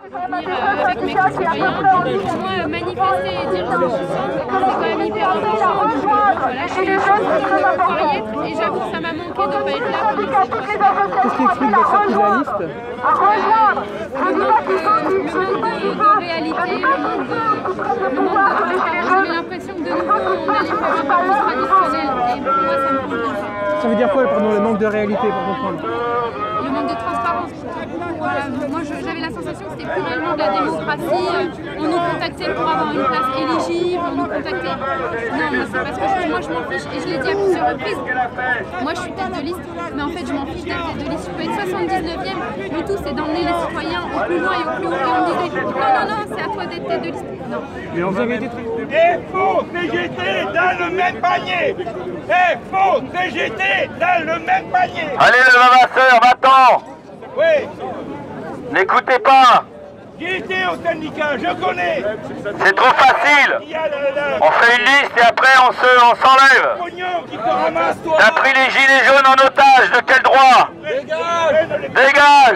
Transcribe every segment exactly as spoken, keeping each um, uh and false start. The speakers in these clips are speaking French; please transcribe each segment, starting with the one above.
Avec mes concitoyens, pour moi, manifester et dire ce que je sens, c'est quand même hyper important. Voilà, je suis les choses et j'avoue que ça m'a manqué de ne pas être là pendant cette journée. Qu'est-ce qui explique votre sortie de la liste? Le manque de, de réalité, le manque de, le manque de transparence. J'avais l'impression que de nouveau on allait faire un peu plus traditionnel et pour moi ça me convient pas. Ça veut dire quoi, pardon, le manque de réalité pour comprendre? Le manque de transparence. Voilà, moi j'avais la sensation que c'était plus réellement de la démocratie. On nous contactait pour avoir une place éligible, on nous contactait. Non, moi c'est parce que je, moi je m'en fiche et je l'ai dit à plusieurs reprises. Moi je suis tête de liste, mais en fait je m'en fiche d'être tête de liste. Je peux être soixante-dix-neuvième, le tout c'est d'emmener les citoyens au plus loin et au plus haut. Et on me disait non, non, non, c'est à toi d'être tête de liste. Non. Mais on vous avez été très... Et faux C G T dans le même panier. Et faux C G T dans le même panier. Allez le Vavasseur, va-t'en. Oui. N'écoutez pas. J'ai été au syndicat, je connais. C'est trop facile. Il y a le, le, On fait une liste et après on se, on s'enlève. pognon qui te ramasse, toi. T'as pris les gilets jaunes en otage, de quel droit? Dégage. Dégage.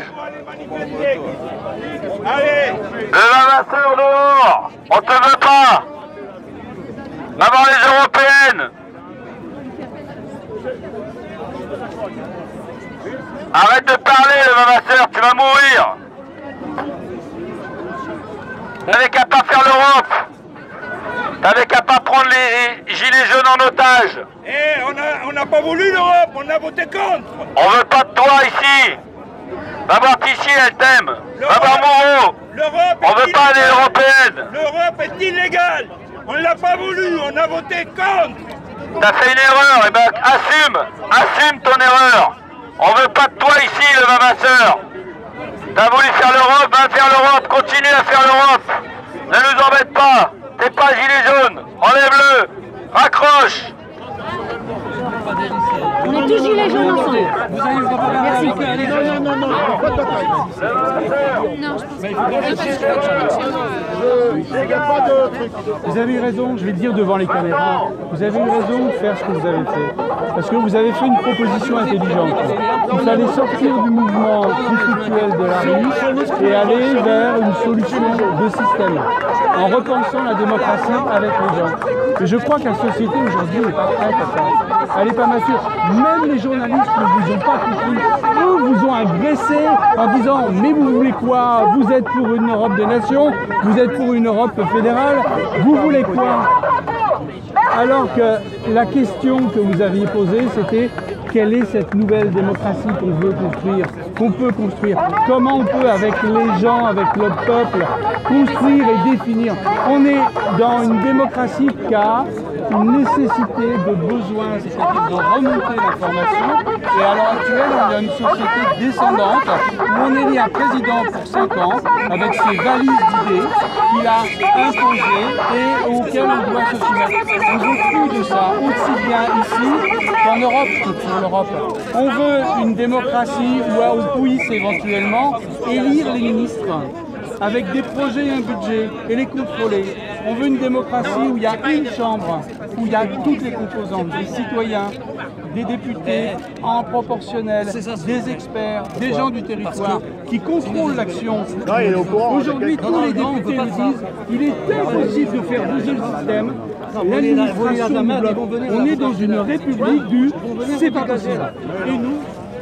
Allez. Le Vavasseur dehors. On te veut pas. Avant les européennes. Arrête de parler le Vavasseur, tu vas mourir. T'avais qu'à pas faire l'Europe. T'avais qu'à pas prendre les gilets jaunes en otage. Eh, on a, on n'a pas voulu l'Europe, on a voté contre. On veut pas de toi ici. Va voir Tichy, elle t'aime. Va voir Moreau. L'Europe On veut pas des européennes. L'Europe est illégale. On l'a pas voulu, on a voté contre. T'as fait une erreur, et ben assume. Assume ton erreur. On veut pas de toi ici, le Vavasseur. T'as voulu faire l'Europe, va faire l'Europe, continue à faire l'Europe. Ne nous embête pas, t'es pas gilet jaune, enlève-le, raccroche. On est tous gilets jaunes ensemble. Vous allez vous reparler. Merci. Non, non, non, non, pas de bataille. Non, je pense pas. Parce que je crois que je rentre chez moi. Il n'y a pas de truc. Vous avez eu raison, je vais le dire devant les caméras, vous avez eu raison de faire ce que vous avez fait. Parce que vous avez fait une proposition intelligente. Il fallait sortir du mouvement conflictuel de la rue et aller vers une solution de système, en repensant la démocratie avec les gens. Et je crois que la société aujourd'hui n'est pas prête à ça. Elle n'est pas mature. Même les journalistes ne vous ont pas compris. Eux vous ont agressé en disant « Mais vous voulez quoi? Vous êtes pour une Europe des nations, vous êtes pour une Europe fédérale, vous voulez quoi ?» Alors que la question que vous aviez posée, c'était quelle est cette nouvelle démocratie qu'on veut construire, qu'on peut construire? Comment on peut, avec les gens, avec le peuple, construire et définir? On est dans une démocratie qui a une nécessité de besoin, c'est-à-dire de remonter l'information. Et à l'heure actuelle, on a une société descendante où on élit un président pour cinq ans avec ses valises d'idées qu'il a imposées et auxquelles on doit se soumettre. On veut plus de ça, aussi bien ici qu'en Europe que pour l'Europe. On veut une démocratie où on puisse éventuellement élire les ministres avec des projets et un budget et les contrôler. On veut une démocratie où il y a une chambre, où il y a toutes les composantes, des citoyens, des députés en proportionnel, des experts, des gens du territoire qui contrôlent l'action. Aujourd'hui, tous les députés nous disent qu'il est impossible de faire bouger le système. L'administration nous bloque. On est dans une république du « c'est pas possible ». Et nous,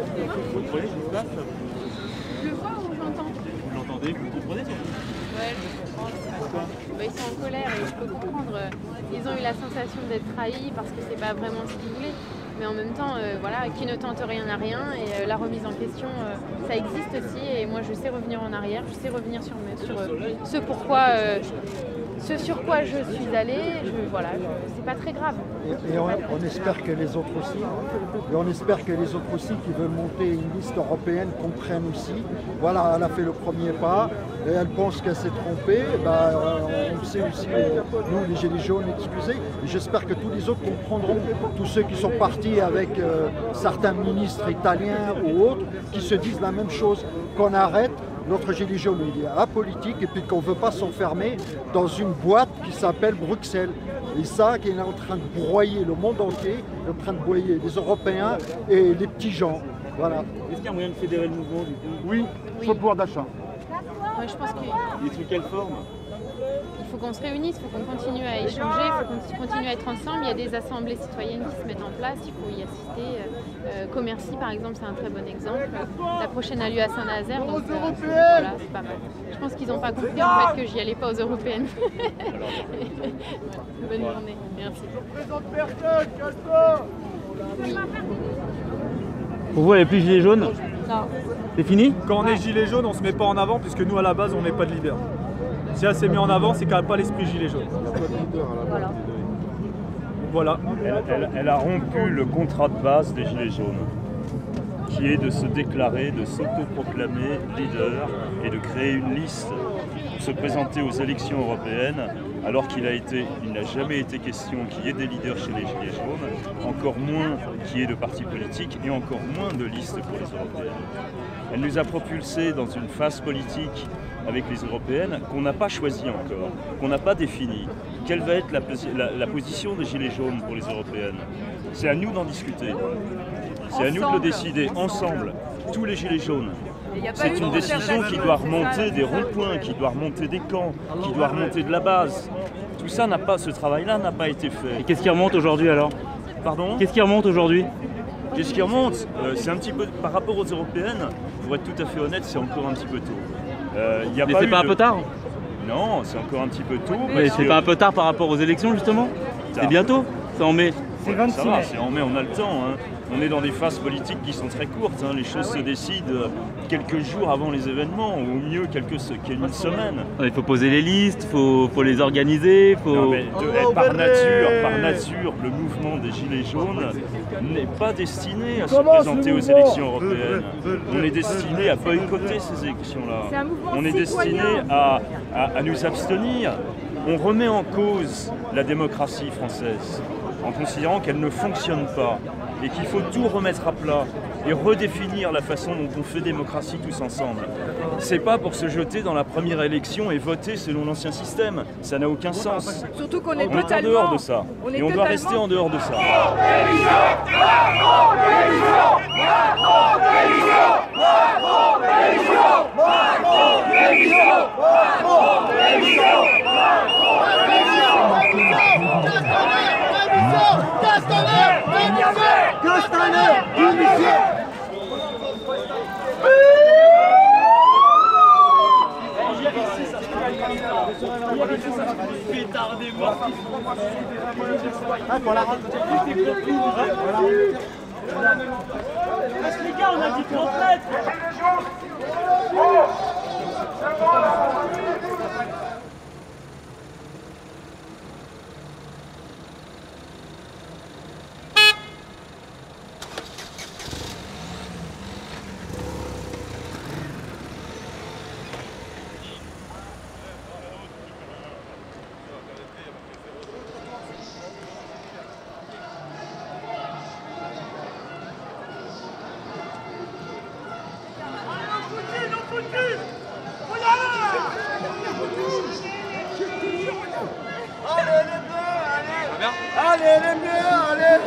Bah, ils sont en colère et je peux comprendre. Ils ont eu la sensation d'être trahis parce que c'est pas vraiment ce qu'ils voulaient. Mais en même temps, euh, voilà, qui ne tente rien n'a rien. Et euh, la remise en question, euh, ça existe aussi. Et moi, je sais revenir en arrière. Je sais revenir sur, sur euh, ce pourquoi, euh, ce sur quoi je suis allée. Je, voilà, c'est pas très grave. Et, et on, on espère que les autres aussi. Et on espère que les autres aussi qui veulent monter une liste européenne comprennent aussi. Voilà, elle a fait le premier pas. Et elle pense qu'elle s'est trompée, bah, on le sait aussi, nous les Gilets jaunes, excusez, j'espère que tous les autres comprendront, tous ceux qui sont partis avec euh, certains ministres italiens ou autres, qui se disent la même chose, qu'on arrête notre Gilet jaune, il est apolitique et puis qu'on ne veut pas s'enfermer dans une boîte qui s'appelle Bruxelles. Et ça, qui est en train de broyer le monde entier, en train de broyer les Européens et les petits gens. Voilà. Est-ce qu'il y a moyen de fédérer le mouvement du coup? Oui, Oui. sur le pouvoir d'achat. Moi, je pense que... Et sous quelle forme? Il faut qu'on se réunisse, il faut qu'on continue à échanger, il faut qu'on continue à être ensemble. Il y a des assemblées citoyennes qui se mettent en place, il faut y assister. Euh, Commercy, par exemple, c'est un très bon exemple. La prochaine a lieu à Saint-Nazaire, donc euh, voilà, c'est pas mal. Je pense qu'ils n'ont pas compris en fait que j'y allais pas aux européennes. Bonne journée, merci. Oui. Pour vous, elle est plus gilet jaune? Non. C'est fini? Quand on est gilet jaune, on se met pas en avant, puisque nous, à la base, on n'est pas de leader. Si elle s'est mise en avant, c'est quand même pas l'esprit gilet jaune. Voilà. Voilà. Elle, elle, elle a rompu le contrat de base des Gilets jaunes, qui est de se déclarer, de s'autoproclamer leader et de créer une liste pour se présenter aux élections européennes, alors qu'il a été, il n'a jamais été question qu'il y ait des leaders chez les Gilets jaunes, encore moins qu'il y ait de partis politiques et encore moins de listes pour les européennes. Elle nous a propulsés dans une phase politique avec les européennes qu'on n'a pas choisie encore, qu'on n'a pas définie. Quelle va être la, la, la position des Gilets jaunes pour les européennes? C'est à nous d'en discuter. C'est à nous de le décider ensemble, tous les Gilets jaunes. C'est une décision qui doit remonter des ronds-points, qui doit remonter des camps, qui doit remonter de la base. Tout ça n'a pas, ce travail-là n'a pas été fait. Et qu'est-ce qui remonte aujourd'hui alors? Pardon? Qu'est-ce qui remonte aujourd'hui? Qu'est-ce qui remonte? euh, C'est un petit peu, par rapport aux européennes, pour être tout à fait honnête, c'est encore un petit peu tôt. Euh, y a Mais pas c'est pas de... un peu tard? Non, c'est encore un petit peu tôt. Mais c'est que... pas un peu tard par rapport aux élections justement? C'est bientôt, c'est en mai. C'est ouais, ça va, c'est en mai, on a le temps. Hein. On est dans des phases politiques qui sont très courtes. Hein. Les choses se décident quelques jours avant les événements, ou au mieux quelques une semaine. Il faut poser les listes, il faut, faut les organiser. Faut... Non, mais de, par nature, par nature, le mouvement des Gilets jaunes n'est pas destiné à se présenter aux élections européennes. On est destiné à boycotter ces élections-là. On est destiné à, à, à nous abstenir. On remet en cause la démocratie française en considérant qu'elle ne fonctionne pas et qu'il faut tout remettre à plat et redéfinir la façon dont on fait démocratie tous ensemble. C'est pas pour se jeter dans la première élection et voter selon l'ancien système. Ça n'a aucun sens. Surtout qu'on est on totalement... est en dehors de ça. On et on doit rester en dehors de ça. Les gars, on a dit qu'on traite. Allez les bleus, allez!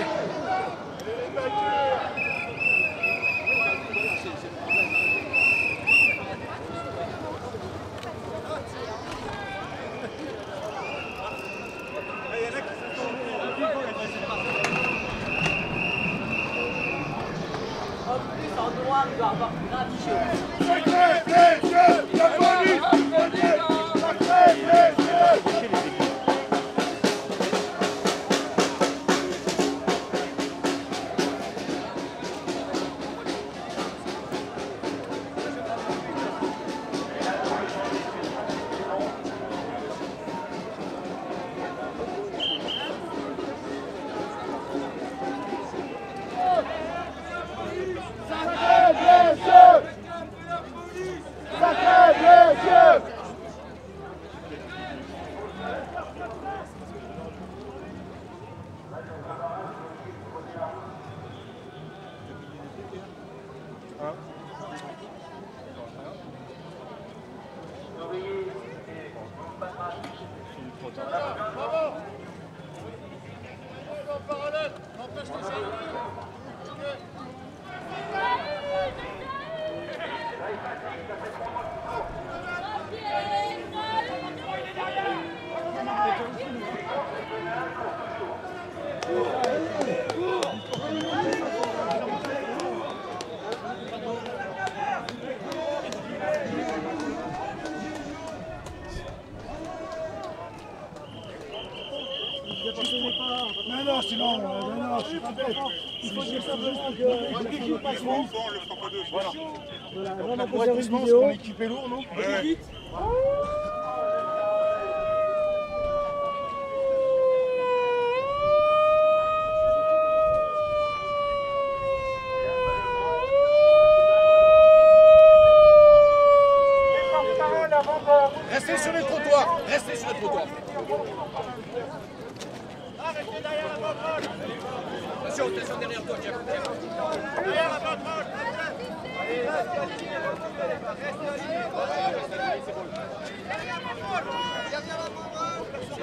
Mais non, sinon, euh, mais non, je suis pas bête. Il faut dire simplement que dès qu'il passe loin, voilà. Voilà, on a posé une vidéo. On est équipé lourd, non? Ouais. Restez sur les trottoirs, restez sur les trottoirs. Ah, restez derrière la banderole. Attention, attention derrière toi, Jeff. Derrière la banderole. Allez, restez alignés, restez alignés. Restez alignés, c'est bon. Derrière la banderole. Derrière la banderole.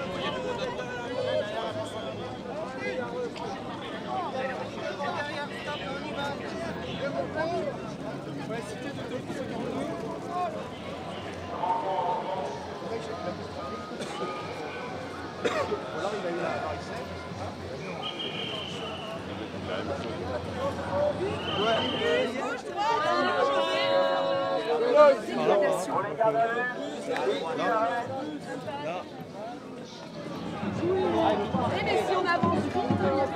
Mais si on avance vite, il y a pas de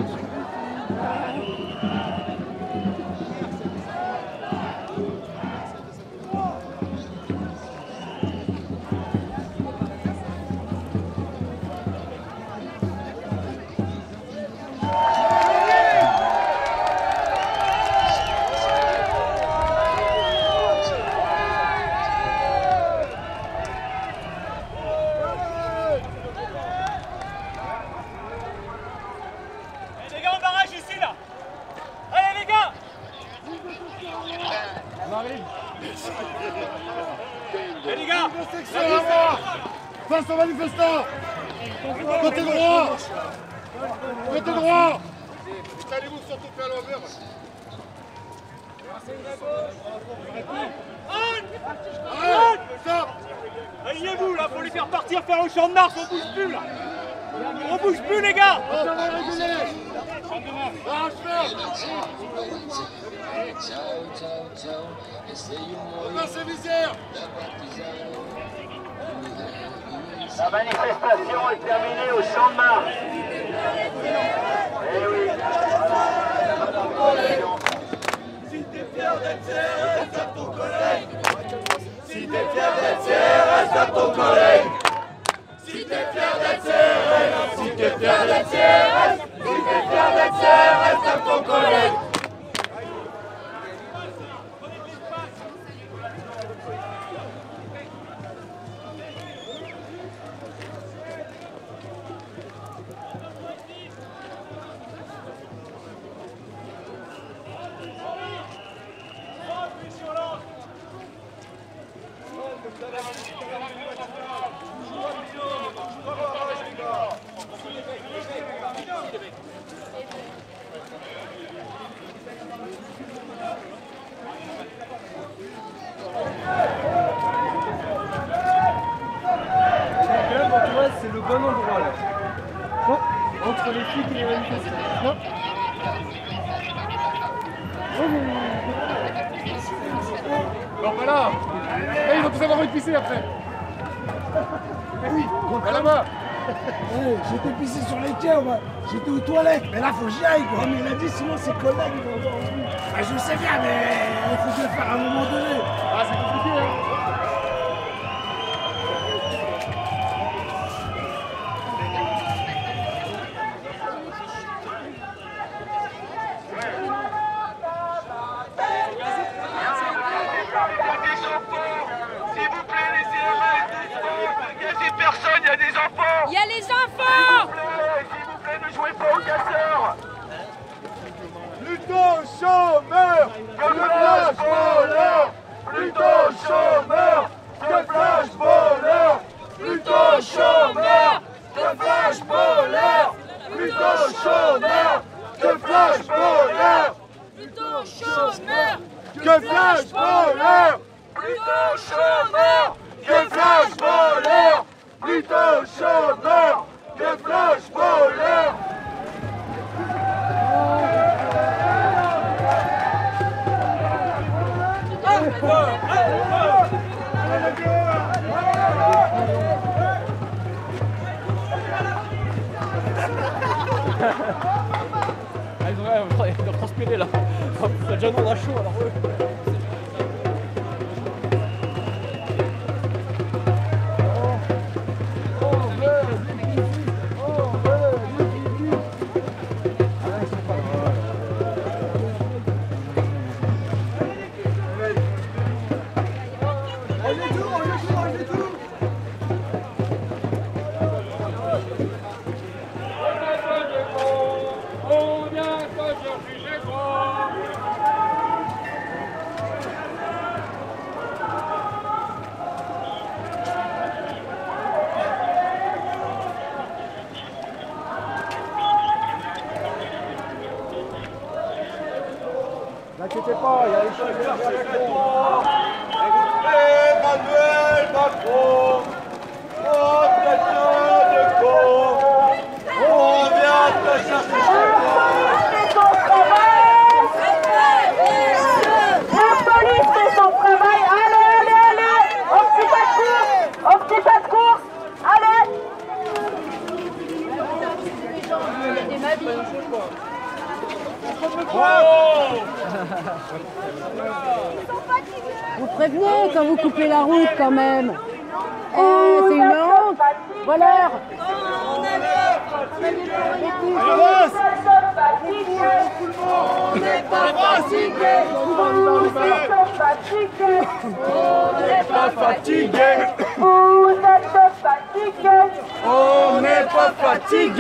Face aux manifestants! Côté droit! Côté droit! Installez-vous surtout pas à l'envers! Arrête! Stop! Alignez-vous là, faut les faire partir, faire le champ de Mars, on bouge plus là! On bouge plus les gars! On va réguler! Passez visière! La manifestation est terminée au Champ de Mars. Eh oui. Si t'es fier d'être serré, reste à ton collègue. Si t'es fier d'être serré, reste à ton collègue. Si t'es fier d'être serré, si t'es fier d'être serré, si t'es fier d'être serré, reste à ton collègue. C'est le bon endroit là. Non. Entre les flics et les manifestants. Non. Non, pas là! Eh, ils vont tous avoir envie de pisser après! Eh oui, à la main! Hey, j'étais pissé sur les quais, j'étais aux toilettes, mais là faut que j'y aille quoi. Mais il a dit sinon ses collègues ils vont avoir envie. Ah, je sais bien, mais il faut le faire à un moment donné. Ah, c'est compliqué hein! Personne, il y a des enfants! Il y a les enfants! S'il vous plaît, ne jouez pas aux casseurs! Luttons chômeurs! Que de flash voleurs! Luttons chômeurs! Que flash voleurs! Luttons chômeurs! Que flash voleurs! Luttons chômeurs! Que flash voleurs! Plutôt chômeurs! Que flash voleurs! Plutôt chômeurs! Que flash voleurs! Plutôt chômeurs! Que flash voleurs! Ah, Ah, ils ont ouais, ils doivent transpirer là. T'as déjà nous on a chaud alors eux. N'inquiétez pas, il y a les choses à faire avec moi. Emmanuel Macron, oh putain de con, on vient te chercher chez toi. La police fait son travail. Allez, allez, allez, au petit pas de course, au petit pas de course, allez. Vous prévenez quand vous coupez la route quand même. Eh, c'est une honte. Voilà. On n'est pas fatigué. On n'est pas fatigué. Vous êtes fatigué. On n'est pas fatigué.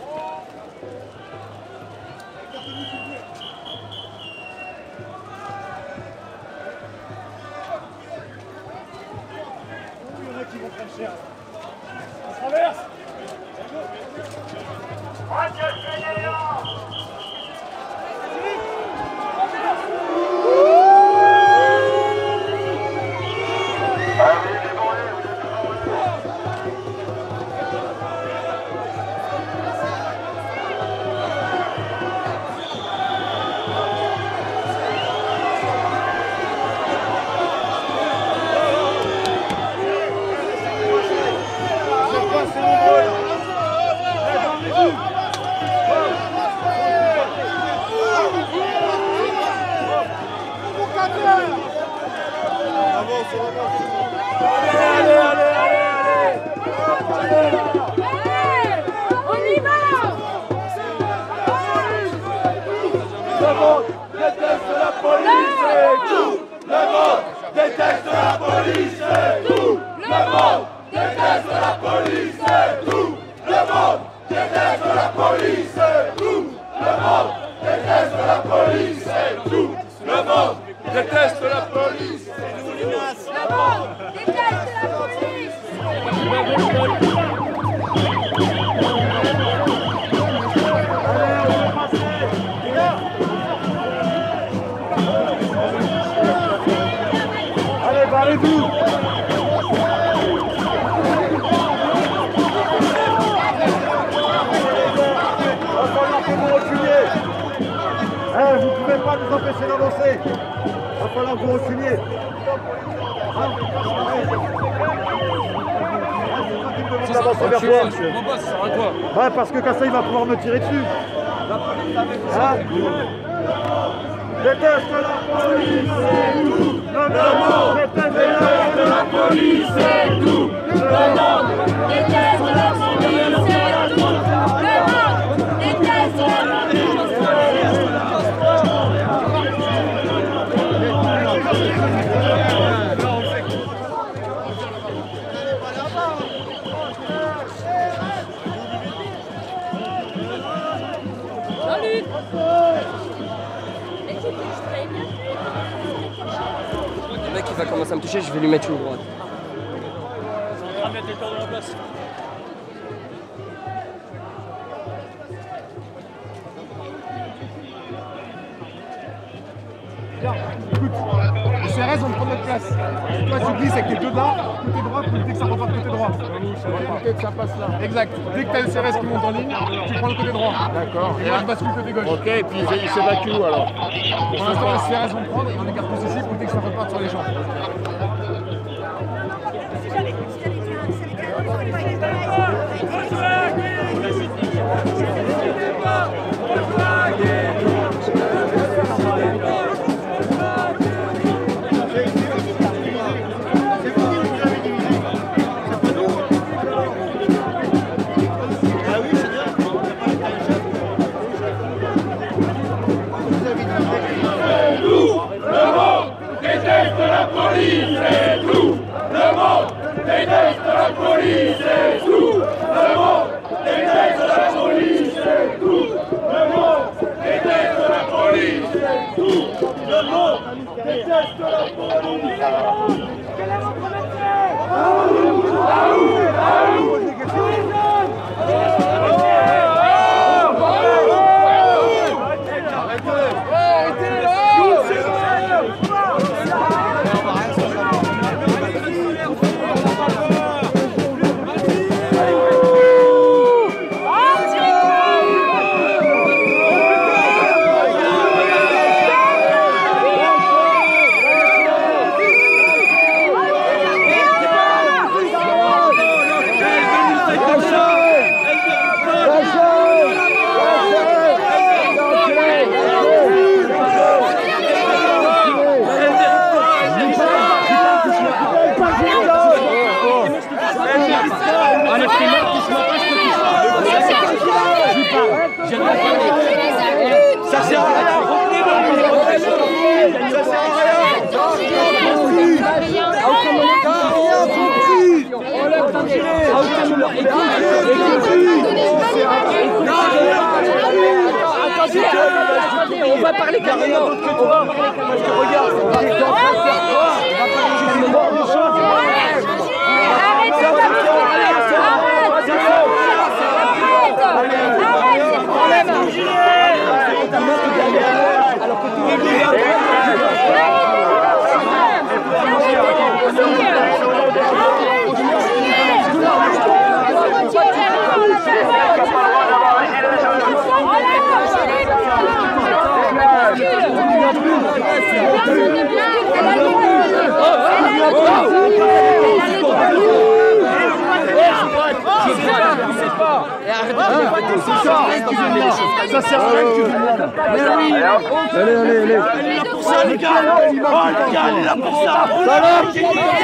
On traverse. Allez, allez, allez, allez. On y va. Le monde déteste la police et tout. Le monde déteste la police et tout. Le monde déteste la police et tout. Le monde déteste la police et tout. Le monde déteste la police et tout. Le monde déteste la police. Le monde déteste la police. Allez, barrez-vous. Va falloir que vous reculiez. Eh, vous ne pouvez pas nous empêcher d'avancer. Va falloir que vous reculiez. Hein? C'est ça, d'avancer vers toi. mon boss, ça sert à quoi? Ouais, parce que comme ça, il va pouvoir me tirer dessus. Hein? Déteste la police et tout. Le monde déteste la police et tout. Le monde Déteste la police et tout. Le monde déteste la police. Salut. Le mec il va commencer à me toucher, je vais lui mettre une droite. On va mettre les corps de la place. Bien, écoute, les C R S vont prendre notre place. Toi tu glisses avec tes deux là, côté droit, pour éviter que ça reparte côté droit. Pour éviter que ça passe là. Exact. Dès que tu as le C R S qui monte en ligne, tu prends le côté droit. D'accord. Et moi je bascule côté gauche. Ok, et puis il s'évacue où alors? Pour l'instant les C R S vont prendre et on écarte plus ici pour éviter que ça reparte sur les champs. Si On va parler carrément. On va parce que regarde, on va Ça sert à rien que tu demandes. Mais oui. Allez, allez, allez. Il est là pour ça, le gars. Oh, le gars, il est là pour ça. Arrêtez,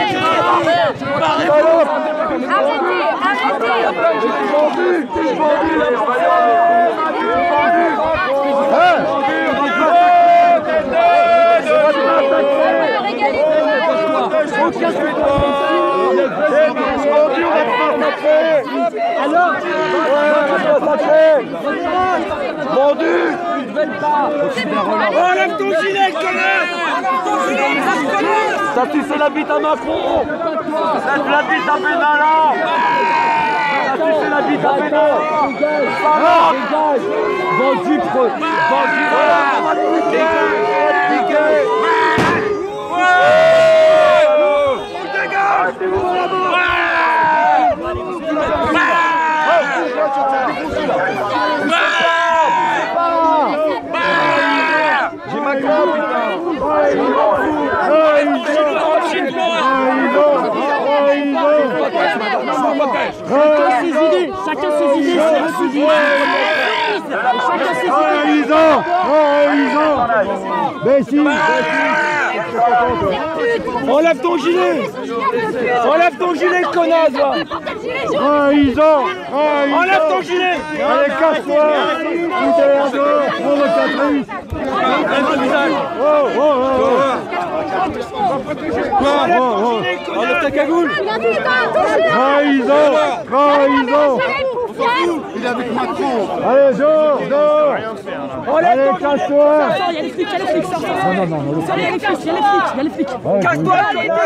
Vendu. Enlève ton gilet, connard. Ça, tu fais la bite à Macron. Ça, tu la bite à Benalla. Ça, tu fais la bite à Benalla. Vendu, pro. Vendu. Dégage. J'ai ma croix, Chacun ses idées, chacun ses idées, c'est idées. Chacun ses idées. Mais si, Enlève ton gilet. Enlève ton gilet, connasse. Trahison. Enlève ton gilet. Allez, casse-toi. Tout est là dehors, provocatrice. Oh, oh, oh. Enlève ton gilet, connasse. Enlève ta cagoule. Trahison. Trahison. Il est avec Macron. Allez, dehors, dehors. Allez, casse-toi. Il y a les flics, il y a les flics. Non, non, non, non. Il y a les flics, il y a les flics, il y a les flics. Casse-toi.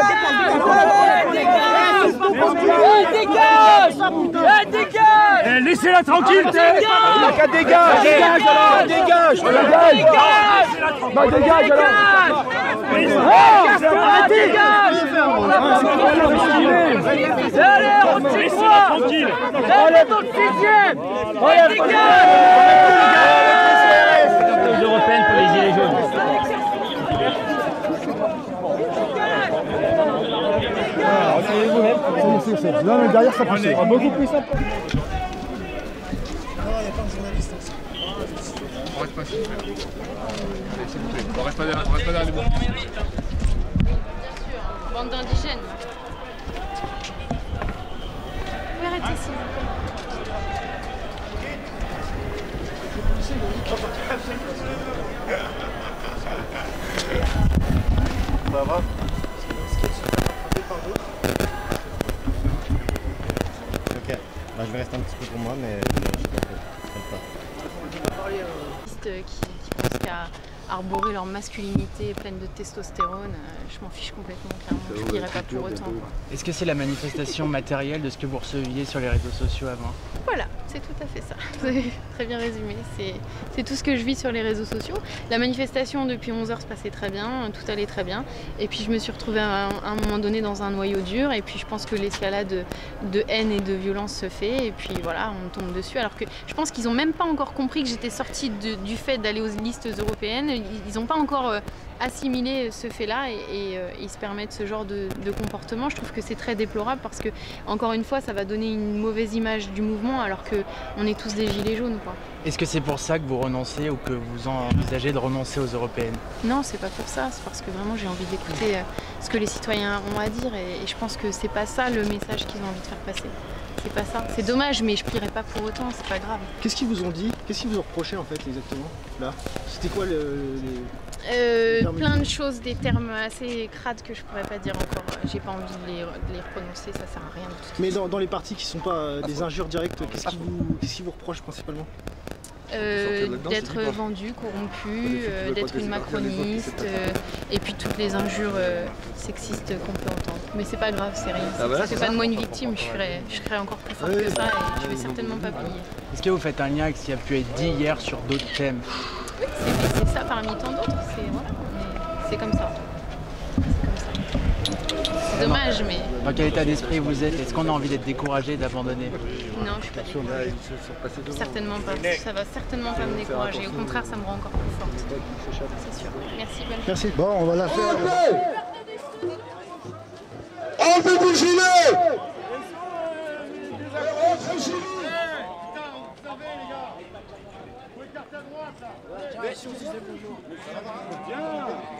Dégage. Dégage. Laissez-la tranquille. La qu'à dégage. Dégage alors. Dégage. Dégage. Bah dégage alors. Arrêtez. Dégage. Allez, on tire quoi. Allez, dans le sixième. Allez, dégage. Européenne pour les gilets jaunes. Non mais derrière ça pousse. Beaucoup plus simple. Non, il n'y a pas de journaliste. On reste pas ici. S'il vous plaît. On reste pas derrière, on reste pas derrière les bois. Bien sûr, bande d'indigènes. Vous arrêtez ici. Ça va? Ok, bah, je vais rester un petit peu pour moi, mais je ne pas. Qui, qui pensent qu'à arborer leur masculinité pleine de testostérone, euh, je m'en fiche complètement, clairement, je n'irai pas pour autant. Est-ce que c'est la manifestation matérielle de ce que vous receviez sur les réseaux sociaux avant? Voilà, c'est tout à fait ça. Vous avez très bien résumé. C'est tout ce que je vis sur les réseaux sociaux. La manifestation depuis onze heures se passait très bien, tout allait très bien. Et puis je me suis retrouvée à un, à un moment donné dans un noyau dur. Et puis je pense que l'escalade de, de haine et de violence se fait. Et puis voilà, on tombe dessus. Alors que je pense qu'ils n'ont même pas encore compris que j'étais sortie de, du fait d'aller aux listes européennes. Ils n'ont pas encore euh, assimilé ce fait-là et, et euh, ils se permettent ce genre de, de comportement. Je trouve que c'est très déplorable parce que, encore une fois, ça va donner une mauvaise image du mouvement alors qu'on est tous des gilets jaunes, quoi. Est-ce que c'est pour ça que vous renoncez ou que vous envisagez de renoncer aux européennes? Non, c'est pas pour ça, c'est parce que vraiment j'ai envie d'écouter ce que les citoyens ont à dire et, et je pense que c'est pas ça le message qu'ils ont envie de faire passer. C'est pas ça. C'est dommage, mais je plierai pas pour autant, c'est pas grave. Qu'est-ce qu'ils vous ont dit? Qu'est-ce qu'ils vous ont reproché en fait exactement là? C'était quoi le, les... Euh, plein de choses, des termes assez crades que je pourrais pas dire encore. J'ai pas envie de les, de les prononcer, ça sert à rien. Mais dans, dans les parties qui sont pas euh, des injures directes, qu'est-ce qu'ils vous, qu'est-ce qu'ils vous reprochent principalement? Euh, d'être vendu, corrompu, euh, d'être une macroniste, euh, et puis toutes les injures euh, sexistes qu'on peut entendre. Mais c'est pas grave, c'est rien. Ah bah ça fait pas de moi une victime, je serais, je serais encore plus forte que ça et je vais certainement pas plier. Est-ce que vous faites un lien avec ce qui a pu être dit hier sur d'autres thèmes? Oui, c'est ça parmi tant d'autres, c'est voilà, comme ça. C'est dommage, mais... Dans quel état d'esprit vous êtes? Est-ce qu'on a envie d'être découragé, d'abandonner? Non, je suis pas découragée. Certainement pas. Ça va certainement pas me décourager. Au contraire, ça me rend encore plus forte. C'est sûr. Merci, bonne Merci. Bon, on va la faire. Enlevez vos gilets! Viens!